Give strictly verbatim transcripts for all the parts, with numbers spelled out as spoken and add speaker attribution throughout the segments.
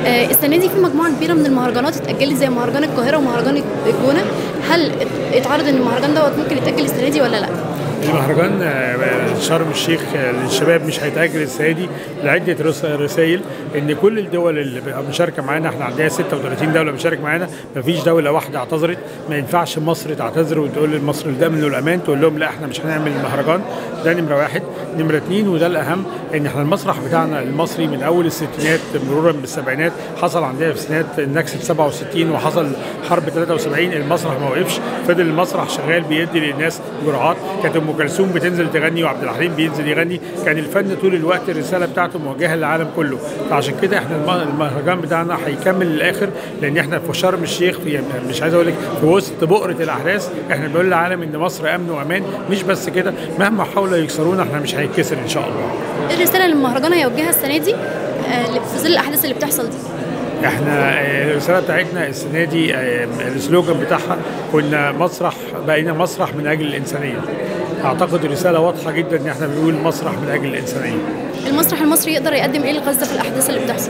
Speaker 1: آه، السنه دي في مجموعه كبيره من المهرجانات اتاجلت زي مهرجان القاهره ومهرجان الجونه. هل اتعرض ان المهرجان دوت ممكن يتاجل السنه دي ولا لا؟
Speaker 2: المهرجان شرم الشيخ للشباب مش هيتأجل السنة دي لعدة رسائل، إن كل الدول اللي مشاركة معانا، احنا عندنا ستة وثلاثين دولة مشارك معانا، مفيش دولة واحدة اعتذرت. ما ينفعش مصر تعتذر وتقول لمصر الأمن والأمان تقول لهم لا احنا مش هنعمل المهرجان. ده نمرة واحد. نمرة اتنين وده الأهم، إن احنا المسرح بتاعنا المصري من أول الستينات مرورا بالسبعينات حصل عندنا في سنة نكسة سبعة وستين وحصل حرب ثلاثة وسبعين، المسرح ما وقفش، فضل المسرح شغال بيدي للناس جرعات. كانت ام كلثوم بتنزل تغني وعبد الحليم بينزل يغني، كان الفن طول الوقت الرساله بتاعته موجهه للعالم كله. فعشان كده احنا المهرجان بتاعنا هيكمل للاخر، لان احنا في شرم الشيخ، في مش عايز اقول لك في وسط بؤره الاحداث، احنا بنقول للعالم ان مصر امن وامان. مش بس كده، مهما حاولوا يكسرونا احنا مش هيتكسر ان شاء الله.
Speaker 1: ايه الرساله اللي المهرجان هيوجهها السنه دي في ظل الاحداث اللي بتحصل دي؟
Speaker 2: احنا الرساله بتاعتنا السنه دي السلوجان بتاعها كنا مسرح، بقينا مسرح من اجل الانسانيه. اعتقد الرساله واضحه جدا ان احنا بنقول مسرح من اجل الانسانيه.
Speaker 1: المسرح المصري يقدر يقدم ايه لغزه في الاحداث اللي بتحصل؟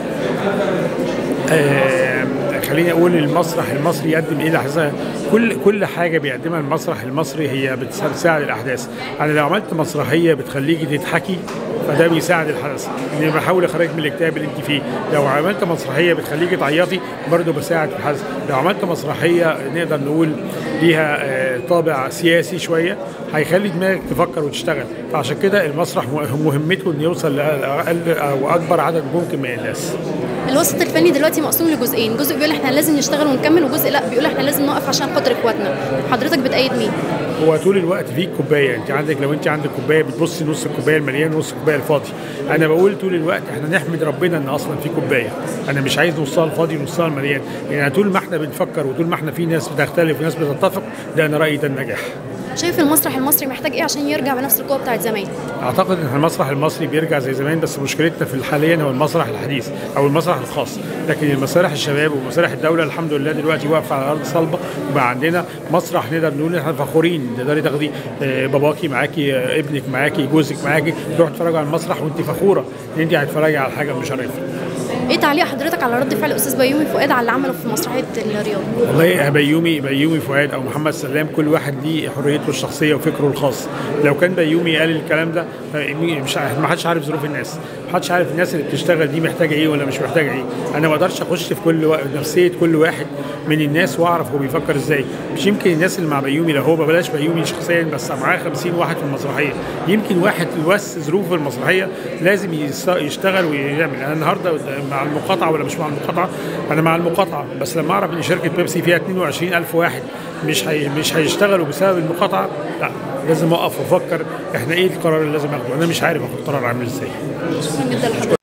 Speaker 2: آه خليني اقول المسرح المصري يقدم ايه لحظه. كل كل حاجه بيقدمها المسرح المصري هي بتساعد الاحداث. انا لو عملت مسرحيه بتخليكي تضحكي فده بيساعد الحدث، اني بحاول اخرجك من الاكتئاب اللي انت فيه. لو عملت مسرحيه بتخليكي تعيطي برضه بساعد في الحدث. لو عملت مسرحيه نقدر نقول ليها طابع سياسي شويه هيخلي دماغك تفكر وتشتغل. فعشان كده المسرح مهمته انه يوصل لاقل او اكبر عدد ممكن من الناس.
Speaker 1: الوسط الفني دلوقتي مقسوم لجزئين، جزء بيقول احنا لازم نشتغل ونكمل، وجزء لا بيقول احنا لازم نقف عشان خاطر اخواتنا. حضرتك بتأيد مين؟
Speaker 2: هو طول الوقت في كوبايه، انت عندك لو انت عندك كوبايه بتبصي نص الكوبايه المليان ونص الكوبايه الفاضي. انا بقول طول الوقت احنا نحمد ربنا ان اصلا في كوبايه، انا مش عايز نصها الفاضي ونصها المليان. يعني طول ما احنا بنفكر وطول ما احنا في ناس بتختلف وناس بتتفق، ده انا رايي ده النجاح.
Speaker 1: شايف المسرح المصري محتاج ايه عشان يرجع بنفس القوه بتاعت زمان؟
Speaker 2: اعتقد ان المسرح المصري بيرجع زي زمان، بس مشكلتنا في حاليا هو المسرح الحديث او المسرح الخاص. لكن المسارح الشباب ومسارح الدوله الحمد لله دلوقتي واقفه على ارض صلبه، وبقى عندنا مسرح نقدر نقول احنا فخورين. تقدري تاخدي باباكي معاكي، ابنك معاكي، جوزك معاكي، تروح تتفرجوا على المسرح وانت فخوره ان انت هتتفرجي على حاجه مشرفه.
Speaker 1: ايه تعليق حضرتك على رد فعل الاستاذ بيومي فؤاد على اللي عمله في مسرحيه الرياض؟
Speaker 2: والله بيومي بيومي فؤاد او محمد سلام كل واحد ليه حريته الشخصيه وفكره الخاص. لو كان بيومي قال الكلام ده مش ما حدش عارف ظروف الناس، ما حدش عارف الناس اللي بتشتغل دي محتاجه ايه ولا مش محتاجه ايه. انا ما اقدرش اخش في كل و... نفسيه كل واحد من الناس واعرف هو بيفكر ازاي. مش يمكن الناس اللي مع بيومي، لو هو بلاش بيومي شخصيا بس معاه خمسين واحد في المسرحيه، يمكن واحد بس ظروف المسرحيه لازم يشتغل ويعمل. انا النهارده مع المقاطعه ولا مش مع المقاطعه؟ انا مع المقاطعه، بس لما اعرف ان شركه بيبسي فيها اثنين وعشرين ألف واحد مش هي مش هيشتغلوا بسبب المقاطعه، لا لازم اقف وافكر احنا ايه القرار اللي لازم اخده. انا مش عارف اخد قرار عامل ازاي.
Speaker 1: شكرا جدا لحضرتك.